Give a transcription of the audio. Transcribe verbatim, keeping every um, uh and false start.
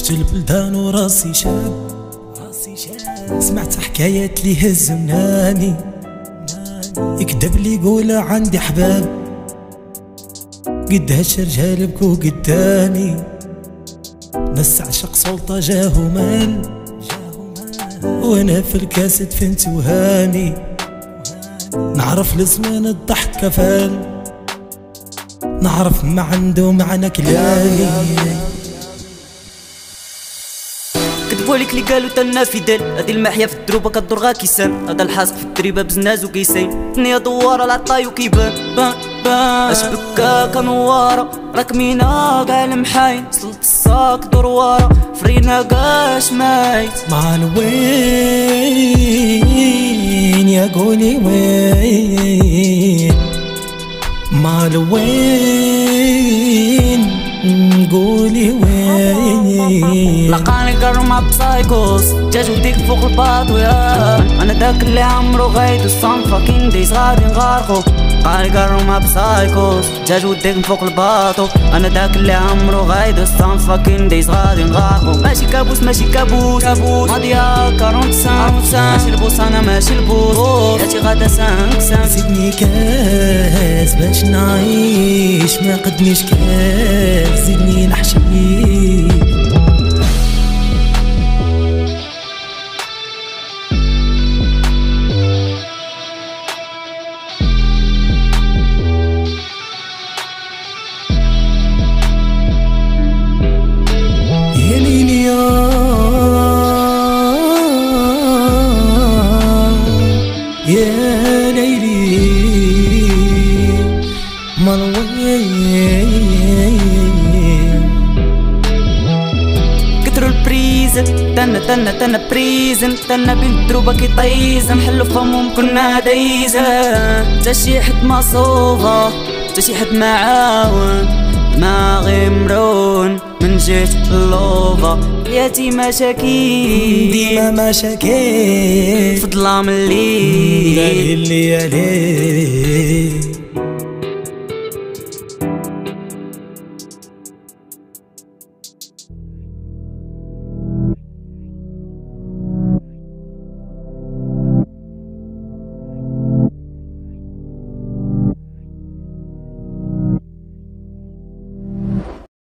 خرجت البلدان وراسي شاب، راسي شاب سمعت حكايات لي هز منامي، يكذب لي يقول عندي حباب، قد هش رجال بكو قدامي، ناس عشق سلطة جاهو مال، وانا في الكاس دفنت وهامي، نعرف لزمان الضحك كفال، نعرف ما عنده معنى كلامي. كذبولك اللي قالوا تنا فدال، هادي المحيا في الدروبة كدور غا كيسان، هذا الحاسق في التريبة بزناز وكيسين، الدنيا دوارة العطاي وكيبان بان بان اش بكا كنوارة، راك مينا كاع المحاين، وصلت الساك دور ورا، فرينا كاش مايت. مان وين يا قولي وين، مال وين قولي وين، لقاني كرمة بسايكوس جاج وديك فوق الباط ويا انا داك اللي عمرو غايد الصن فاكين ديز غادي نغارقو، لقاني كرمة بسايكوس جاج وديك فوق الباطو، انا داك اللي عمرو غايد الصن فاكين ديز غادي نغارقو، ماشي كابوس ماشي كابوس كابوس ماضية كارونت سان ماشي البوس انا ماشي البوس، ياتي غادا سانك سان، زدني كاس باش نعيش ما قدنيش كاس، زدني نحشي يا ليلي مالوين، كتروا البريزن تنا تنا تنا بريزن، تنا بنت دروبة كيطيزن، نحلو فمهم كنا دايزن، تا شي حد ما صوغة تا شي حد ما عاون، دماغي مرون من جيت اللوفا، حياتي مشاكيل ديما مشاكيل في ظلام الليل الليالي.